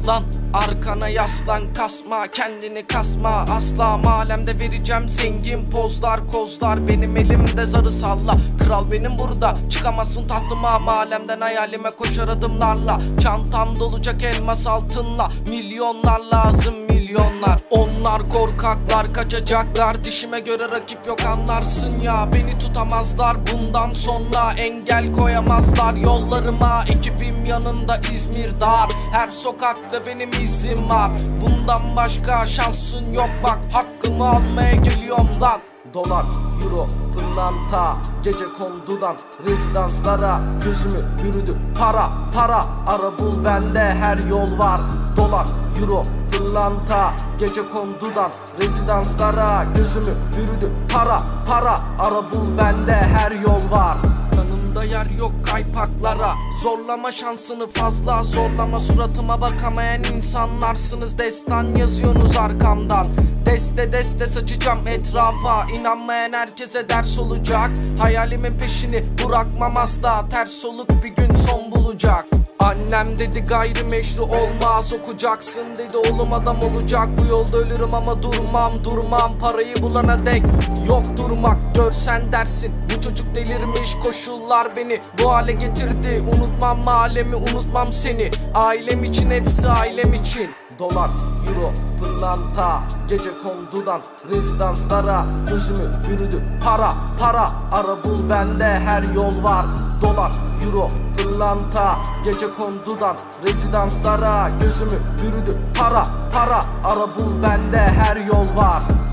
Lan arkana yaslan, kasma kendini, kasma asla. Mahallemde vereceğim zengin pozlar, kozlar benim elimde, zarı salla. Kral benim burada, çıkamazsın tahtıma. Mahallemden hayalime koşar adımlarla. Çantam dolacak elmas altınla. Milyonlar lazım, milyonlar. Onlar korkaklar, kaçacaklar. Dişime göre rakip yok, anlarsın ya. Beni tutamazlar bundan sonra, engel koyamazlar yollarıma. Ekibim yanımda, İzmir dar. Her sokakta benim izim var. Bundan başka şansın yok bak. Hakkımı almaya geliyorum lan. Dolar, euro, pırlanta, gece kondudan rezidanslara gözümü bürüdü para, para. Ara bul bende, her yol var. Dolar, euro, pırlanta, gece kondudan rezidanslara gözümü bürüdü para, para. Ara bul bende, her yol var. Yanımda yer yok kaypaklara. Zorlama şansını fazla, zorlama suratıma bakamayan insanlarsınız. Destan yazıyorsunuz arkamdan. Deste deste saçacağım etrafa. İnanmayan herkese ders olacak. Hayalimin peşini bırakmam asla. Ters soluk bir gün son bulacak. Annem dedi gayrimeşru olmaz, okuyacaksın dedi, oğlum adam olacak. Bu yolda ölürüm ama durmam parayı bulana dek yok durmak. Görsen dersin bu çocuk delirmiş, koşullar beni bu hale getirdi. Unutmam mahallemi, unutmam seni. Ailem için, hepsi ailem için. Dolar, euro, pırlanta, gece kondudan rezidanslara gözümü bürüdü para, para. Ara bul bende, her yol var. Dolar, euro, pırlanta, gece kondudan rezidanslara gözümü bürüdü para, para. Ara bul bende, her yol var.